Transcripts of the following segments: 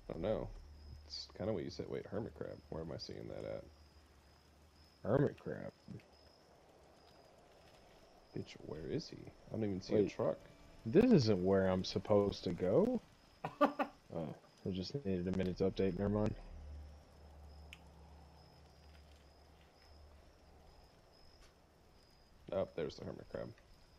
I don't know. It's kind of what you said. Wait, hermit crab. Where am I seeing that at? Hermit crab. Bitch, where is he? I don't even see a Wait, truck. this isn't where I'm supposed to go. Oh, I just needed a minute to update. Never mind. Oh, there's the hermit crab.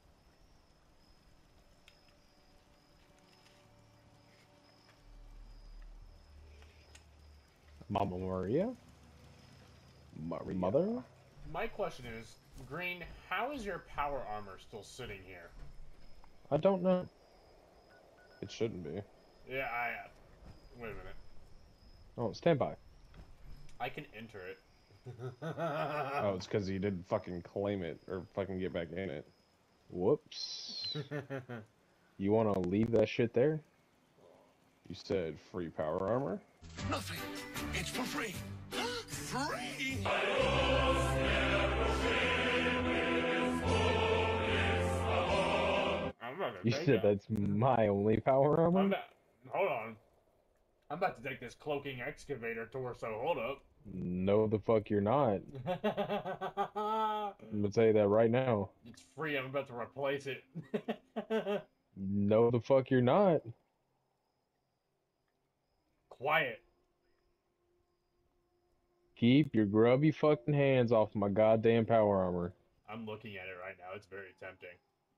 Mama Maria? Maria. Mother? My question is, Green, how is your power armor still sitting here? I don't know. It shouldn't be. Yeah, wait a minute. Oh, stand by. I can enter it. Oh, it's because he didn't fucking claim it or fucking get back in it. Whoops. You want to leave that shit there? You said free power armor? Nothing. It's for free. Free! I'm not gonna You take said that. that's my only power I'm armor? not. Hold on. I'm about to take this cloaking excavator torso. Hold up. No, the fuck you're not. I'm gonna tell you that right now. It's free. I'm about to replace it. No, the fuck you're not. Quiet. Keep your grubby fucking hands off my goddamn power armor. I'm looking at it right now. It's very tempting.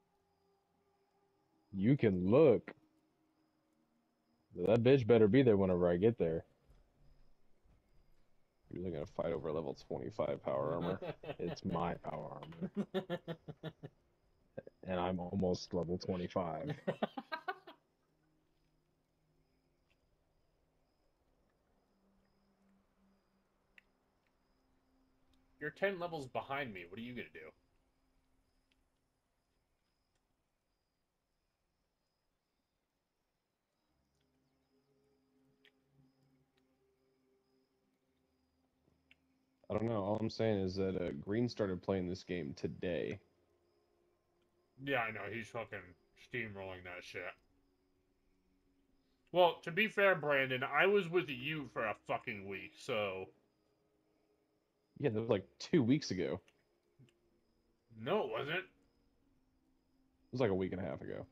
You can look. That bitch better be there whenever I get there. You're really gonna fight over level 25 power armor? It's my power armor. And I'm almost level 25. You're 10 levels behind me. What are you gonna do? I don't know. All I'm saying is that Green started playing this game today. Yeah, I know. He's fucking steamrolling that shit. Well, to be fair, Brandon, I was with you for a fucking week, so... Yeah, that was like 2 weeks ago. No, it wasn't. It was like a week and a half ago.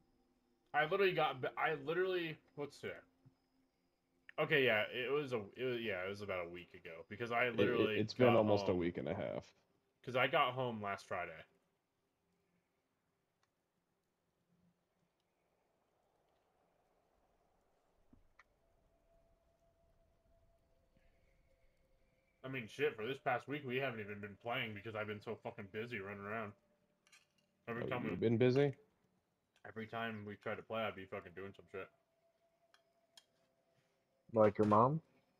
I literally... What's today? Okay, yeah, it was about a week ago. Because I literally It's been got almost a home... week and a half. Because I got home last Friday. I mean, shit, for this past week, we haven't even been playing because I've been so fucking busy running around. Every Oh, time we, you've been busy? every time we try to play, I'd be fucking doing some shit. Like your mom?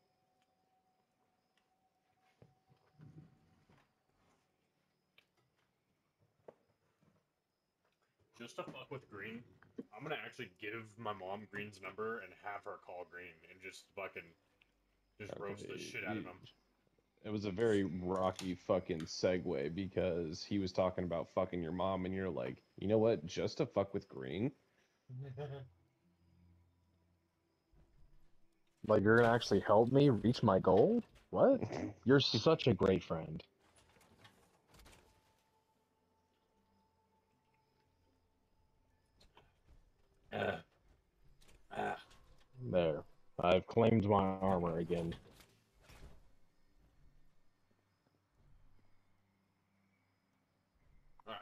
Just to fuck with Green, I'm gonna actually give my mom Green's number and have her call Green and just fucking just roast the Okay. shit out of him. It was a very rocky fucking segue because he was talking about fucking your mom, and you're like, you know what? Just to fuck with Green? Like you're gonna actually help me reach my goal? What? You're such a great friend. uh, uh. There. I've claimed my armor again. All right.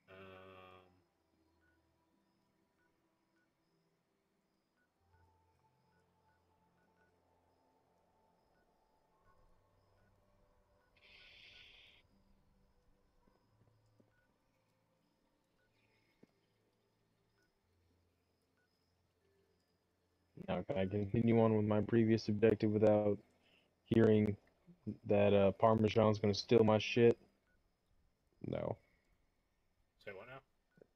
Now can I continue on with my previous objective without hearing that Parmesan's gonna steal my shit? No. Say what now?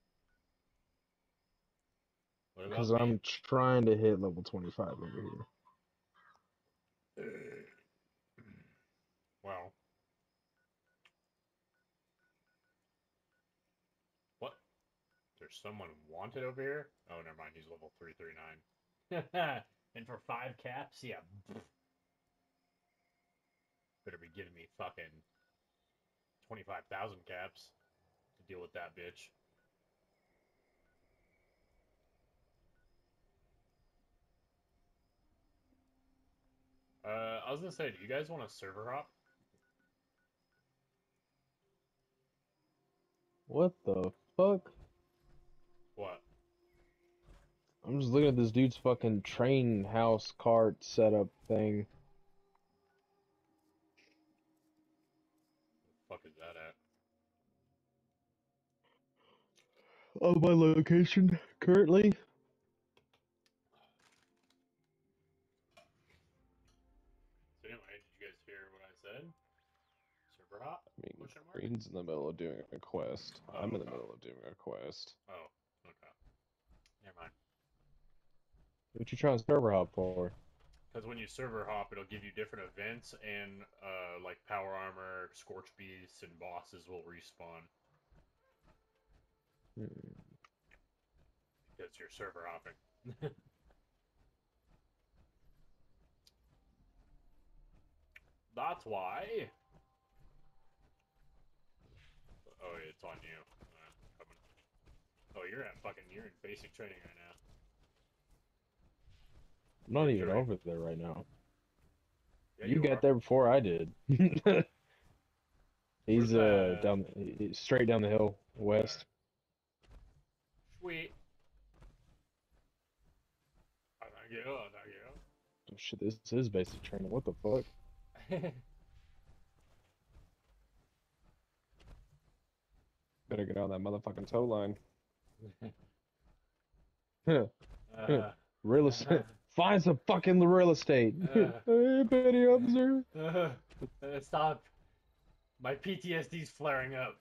What Because about me? I'm trying to hit level 25 over here. Well, what? There's someone wanted over here? Oh, never mind. He's level 339. And for 5 caps, yeah. Better be giving me fucking 25,000 caps to deal with that bitch. I was gonna say, do you guys want a server hop? What the fuck? What? I'm just looking at this dude's fucking train house cart setup thing. The fuck is that at? Of my location currently. So anyway, did you guys hear what I said? Server hop? I mean, Question mark? Green's in the middle of doing a quest. Oh, I'm in the okay. middle of doing a quest. Oh, okay. Never mind. What you trying to server hop for? Because when you server hop, it'll give you different events, and like power armor, scorch beasts, and bosses will respawn Hmm. because you're server hopping. That's why. Oh, it's on you. Coming. Oh, you're in basic training right now. I'm not You're even correct. over there right now. Yeah, You got are. there before I did. He's Where's that? straight down the hill west. Sweet. Thank you. Oh shit, this is basic training. What the fuck? Thank you. Better get on that motherfucking tow line. Real estate. Find some fucking real estate. Hey, petty officer. Stop. My PTSD's flaring up.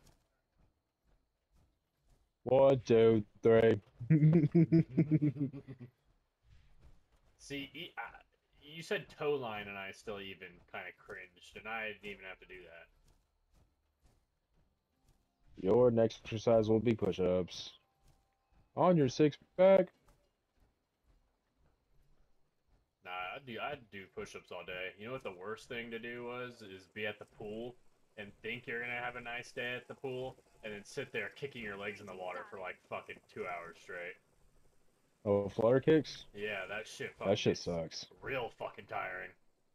1, 2, 3. See, you said toe line, and I still even kind of cringed, and I didn't even have to do that. Your next exercise will be push-ups. On your six-pack. Nah, I'd do push-ups all day. You know what the worst thing to do is be at the pool and think you're gonna have a nice day at the pool, and then sit there kicking your legs in the water for like fucking 2 hours straight. Oh, flutter kicks? Yeah, that shit fucking That shit gets sucks. real fucking tiring.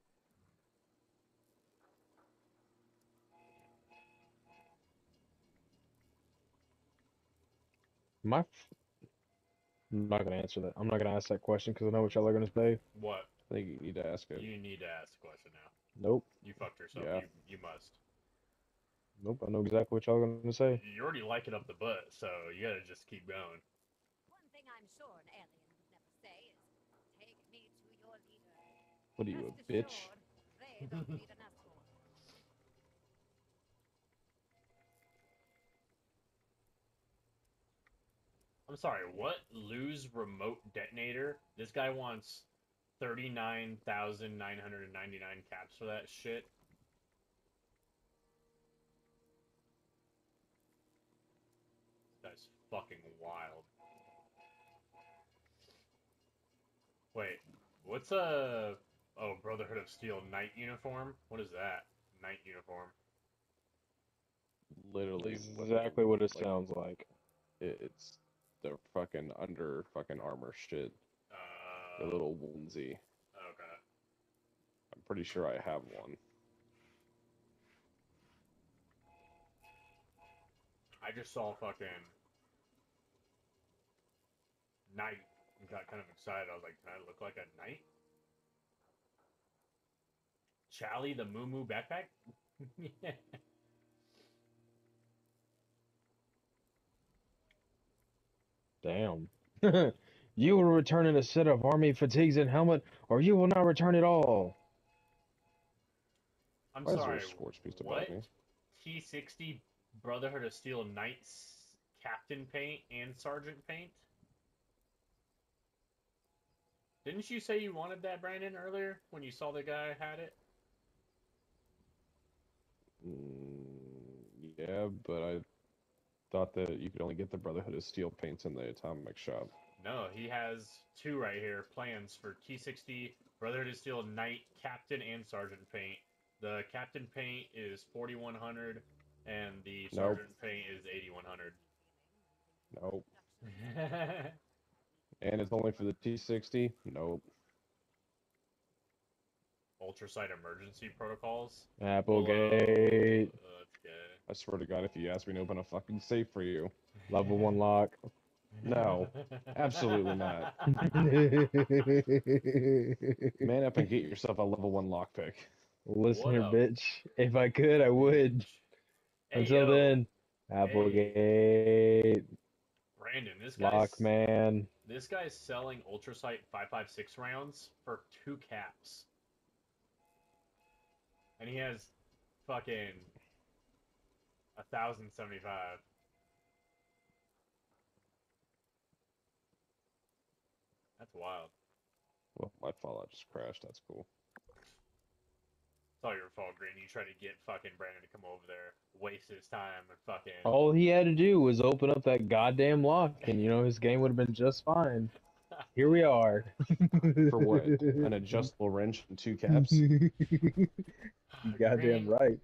I'm not gonna answer that. I'm not gonna ask that question because I know what y'all are gonna say. What? I think you need to ask it. You need to ask the question now. Nope. You fucked yourself. Yeah. You must. Nope. I know exactly what y'all are gonna say. You already like it up the butt, so you gotta just keep going. One thing I'm sure an alien would never say is, take me to your leader. What are you, Rest a bitch? assured, they don't need an escort. I'm sorry, what? Lose remote detonator? This guy wants 39,999 caps for that shit? That's fucking wild. Wait, what's a... Oh, Brotherhood of Steel Knight uniform? What is that? Knight uniform. Literally, Exactly what it like, sounds like. it's the fucking under fucking armor shit. The little onesie. Okay. I'm pretty sure I have one. I just saw fucking knight and got kind of excited. I was like, can I look like a knight? Chally the Moo Moo backpack? Yeah. Damn. You will return in a set of army fatigues and helmet, or you will not return at all. I'm Why is there sorry, a scorch beast what? above me? T60 Brotherhood of Steel Knights Captain Paint and Sergeant Paint? Didn't you say you wanted that, Brandon, earlier when you saw the guy had it? Yeah, but I thought that you could only get the Brotherhood of Steel paints in the Atomic Shop. No, he has two right here. Plans for T60, Brotherhood of Steel, Knight, Captain, and Sergeant Paint. The Captain Paint is 4100, and the Nope. Sergeant Paint is 8100. Nope. And it's only for the T60? Nope. Ultrasight emergency protocols. Applegate. Okay. I swear to God, if you ask me to open a fucking safe for you. Level 1 lock. No. Absolutely not. Man up and get yourself a level 1 lockpick. Listen What here, up? bitch. If I could, I would. Hey, Until yo, then, Applegate. Brandon, Lockman. this guy's selling Ultrasight 5.56 rounds for 2 caps. And he has fucking 1,075. That's wild. Well, my Fallout just crashed. That's cool. It's all your fault, Green. You tried to get fucking Brandon to come over there, waste his time, and fucking. All he had to do was open up that goddamn lock, and his game would have been just fine. Here we are. For what? An adjustable wrench and 2 caps? You goddamn Green, right.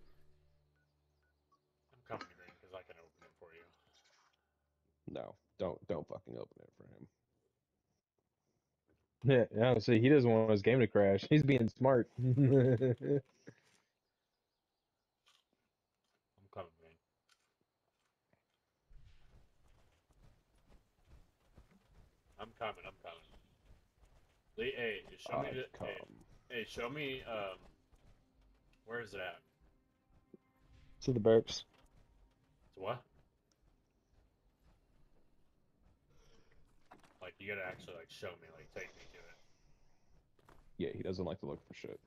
I'm coming, Green, because I can open it for you. No, don't fucking open it for him. Yeah, see, he doesn't want his game to crash. He's being smart. I'm coming, Green. I'm coming. Lee, hey, show me I've come. Hey, show me. Where is it at? To the barracks. It's what? Like, you gotta actually like show me, like, take me to it. Yeah, he doesn't like to look for shit.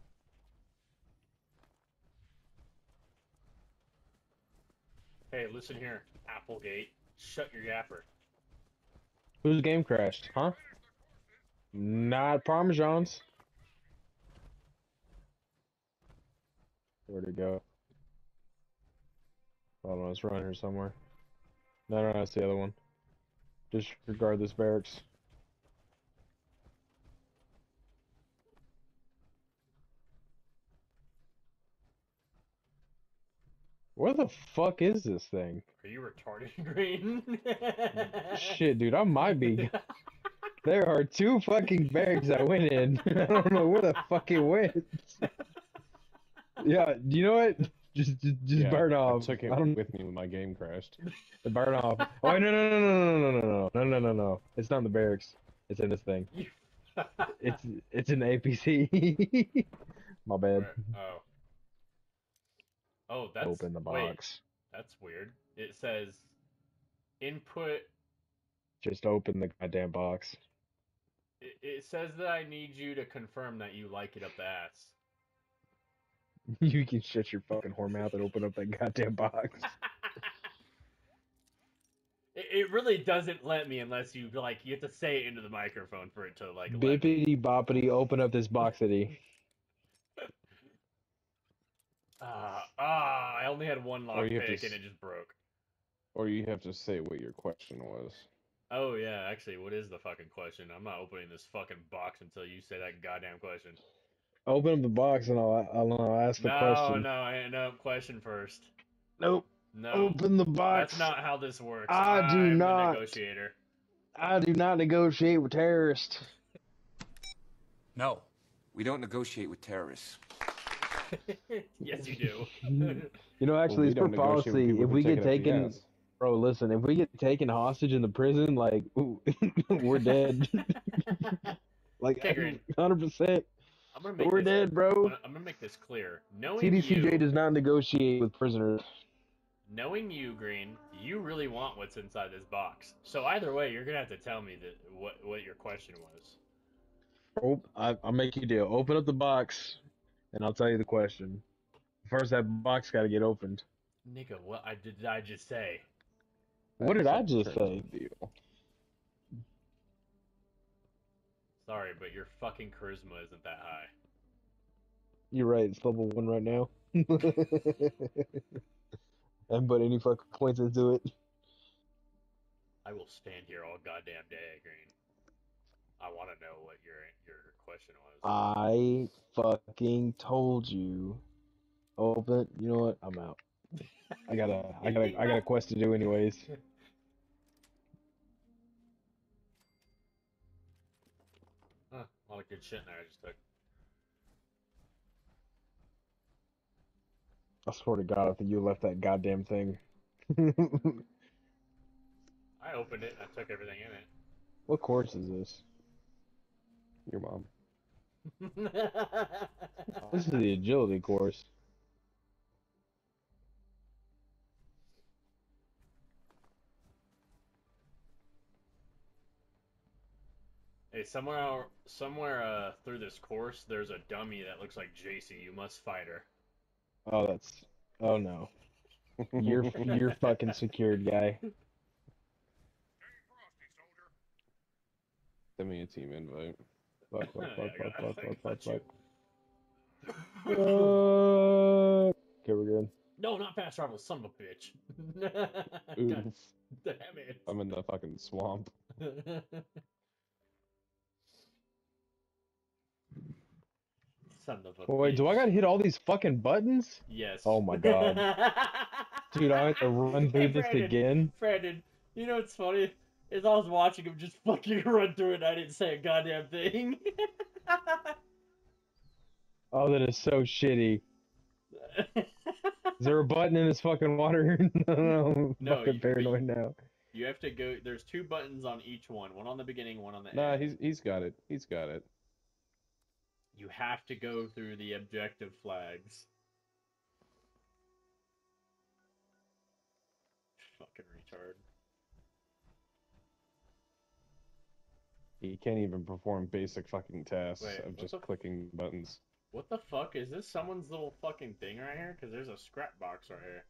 Hey, listen here, Applegate. Shut your yapper. Whose game crashed? Huh? Not Parmesan's. Where'd it go? Hold on, it's around here somewhere. No, that's the other one. Disregard this barracks. Where the fuck is this thing? Are you retarded, Green? Shit, dude, I might be. There are 2 fucking barracks I went in. I don't know where the fuck it went. Yeah, you know what? Just Yeah, burn I off. took it I don't with me when my game crashed. burn off. Oh no. It's not in the barracks. It's in this thing. It's in the APC. My bad. Oh. Oh, that's Open the wait, box. that's weird. It says input. Just open the goddamn box. It says that I need you to confirm that you like it up the ass. You can shut your fucking whore mouth and open up that goddamn box. It really doesn't let me unless you you have to say it into the microphone for it to let me. Bippity boppity, open up this boxity. I only had one Or you have lockpick to and it just broke. Or you have to say what your question was. Oh yeah, actually, what is the fucking question? I'm not opening this fucking box until you say that goddamn question. Open up the box and I'll ask the question. No, question first. Nope. No, Open the box. that's not how this works. I do I'm not. a negotiator. I do not negotiate with terrorists. No, we don't negotiate with terrorists. Yes, you do. Actually, it's for policy. If we get taken, bro, listen, if we get taken hostage in the prison, like, we're dead. Like, Okay, Green. 100%. We're dead, bro. I'm gonna make this clear. CDCJ does not negotiate with prisoners. Knowing you, Green, you really want what's inside this box. So either way, you're gonna have to tell me that what your question was. I'll make you a deal. Open up the box, and I'll tell you the question. First, that box got to get opened. Nigga, what did I just say? What did I just say? Deal. Sorry, but your fucking charisma isn't that high. You're right. It's level 1 right now. I haven't put any fucking points into it. I will stand here all goddamn day, Green. I want to know what your question was. I fucking told you. Oh, but you know what? I'm out. I got a quest to do anyways. Huh, a lot of good shit in there I just took. I swear to God, I think you left that goddamn thing. I opened it and I took everything in What course is this? Your mom. it. This is the agility course. Hey, somewhere through this course, there's a dummy that looks like JC. You must fight her. Oh, that's. Oh no. You're fucking secured, guy. Send me a team invite. Fuck. I Okay, we're good. No, not fast travel, son of a bitch. Oof. God damn it. I'm in the fucking swamp. Son of a Wait, bitch. do I gotta hit all these fucking buttons? Yes. Oh my God. Dude, I have to run through this again? Brandon, you know what's funny? Is I was watching him just fucking run through it and I didn't say a goddamn thing. Oh, that is so shitty. Is there a button in this fucking water? No, I'm No, fucking paranoid now. You have to go. There's 2 buttons on each one. One on the beginning, one on the Nah, end. he's got it. He's got it. You have to go through the objective flags. Fucking retard. He can't even perform basic fucking tasks Wait, of what just the clicking buttons. What the fuck? Is this someone's little fucking thing right here? Because there's a scrap box right here.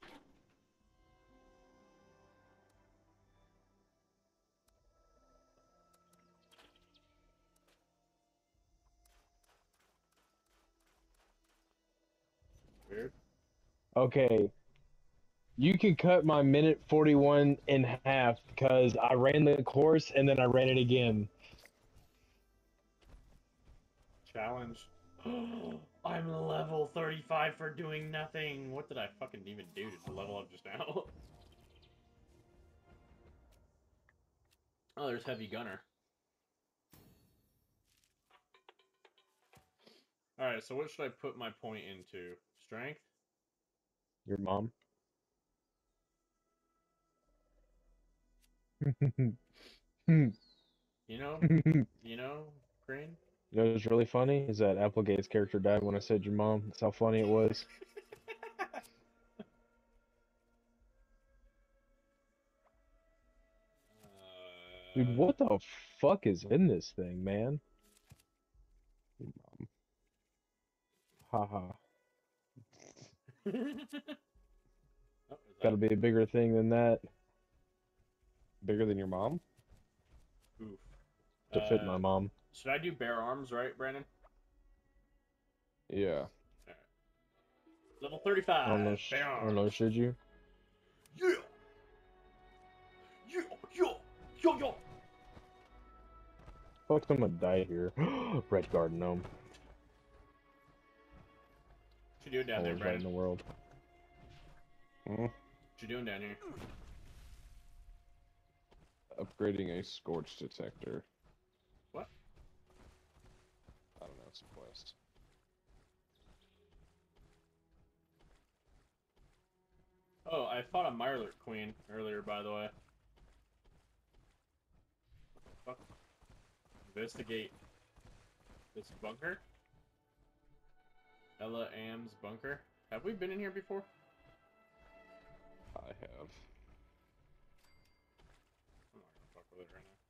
Weird. Okay. You can cut my minute 41 in half because I ran the course and then I ran it again. Challenge. I'm level 35 for doing nothing. What did I fucking even do to level up just now? Oh, there's Heavy Gunner. Alright, so what should I put my point into? Strength? Your mom? You know? You know, Green? You know what's really funny is that Applegate's character died when I said your mom. That's how funny it was. Dude, what the fuck is in this thing, man? Your mom. Haha. Oh, Gotta be a bigger thing than that Bigger than your mom? Oof. to fit my mom. Should I do bare arms, right, Brandon? Yeah. Level 35. I don't know, bare I don't know, arms. should you? Yeah. Yeah. Yeah. Yo. Yo. Fuck, someone died here. Red Guard Gnome. What you doing down there, Always right in Brandon? the world. Hmm? What you doing down here? Upgrading a scorch detector. What? I don't know, it's a quest. Oh, I fought a Mirelurk Queen earlier, by the way. What the fuck? Investigate this bunker? Ella Am's bunker. Have we been in here before? I have. I'm not gonna fuck with it right now.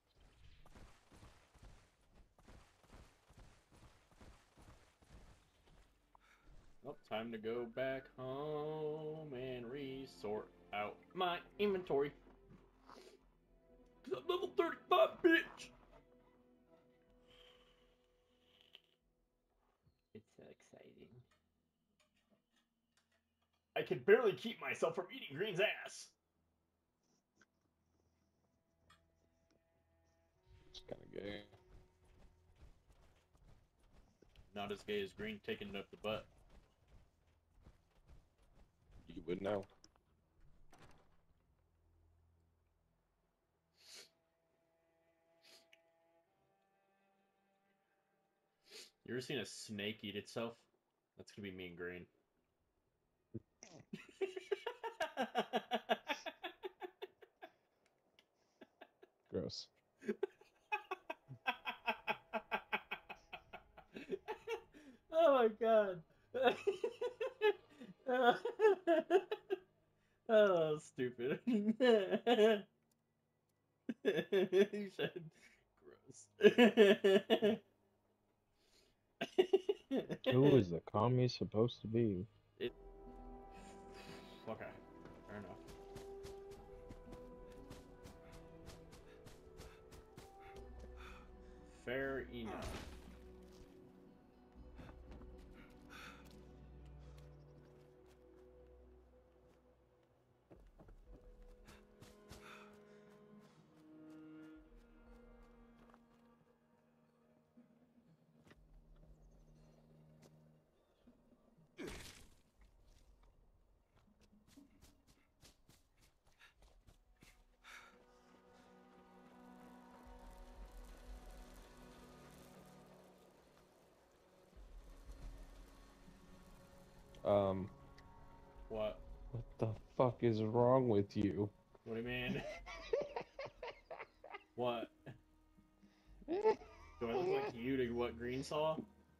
Well, time to go back home and resort out my inventory. 'Cause I'm level 35, bitch! It's so exciting. I can barely keep myself from eating Green's ass. gay. Not as gay as Green taking it up the butt. You would know. You ever seen a snake eat itself? That's gonna be me and Green. Gross. Oh my god. Oh, stupid. You said gross. Who is the commie supposed to be? Okay, fair enough. Fair enough. What? What the fuck is wrong with you? What do you mean? What? Do I look like you to what Green saw?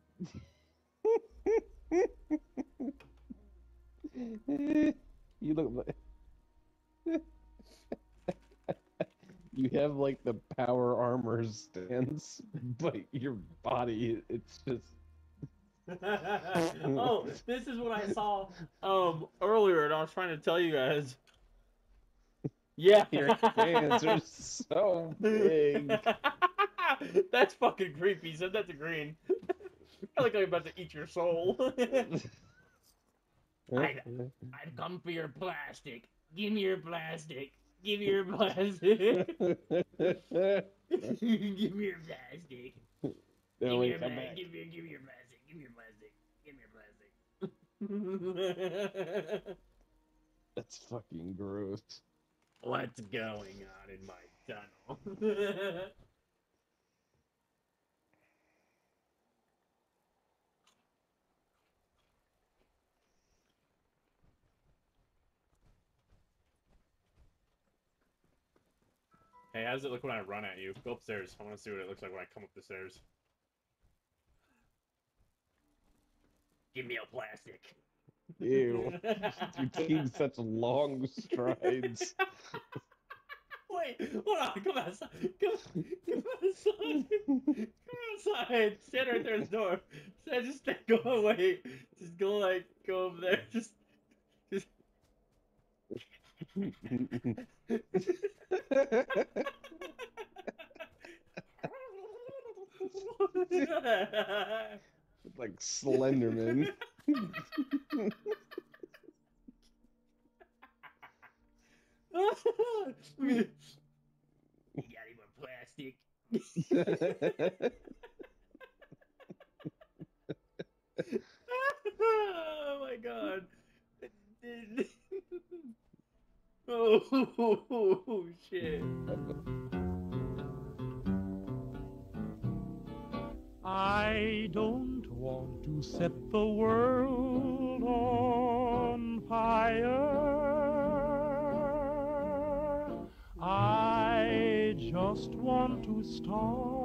You look like you have like the power armor stance, but your body, it's just Oh, this is what I saw earlier, and I was trying to tell you guys. Yeah, your hands are so big. That's fucking creepy. Said that to Green. I look like I'm about to eat your soul. I'd come for your plastic. Give me your plastic. Give me your plastic. Give me your plastic. Then Give we me your come plastic. back. Give me your plastic. Give me your plastic. Give me your plastic. That's fucking gross. What's going on in my tunnel? Hey, how does it look when I run at you? Go upstairs. I want to see what it looks like when I come up the stairs. Give me a plastic. Ew. You're taking such long strides. Wait, hold on. Come outside. Come outside. Come outside. Stand right there at the door. Just go away. Just go over there. Just. Like Slenderman. You got any more plastic? Oh my god. Oh shit. I don't want to set the world on fire. I just want to start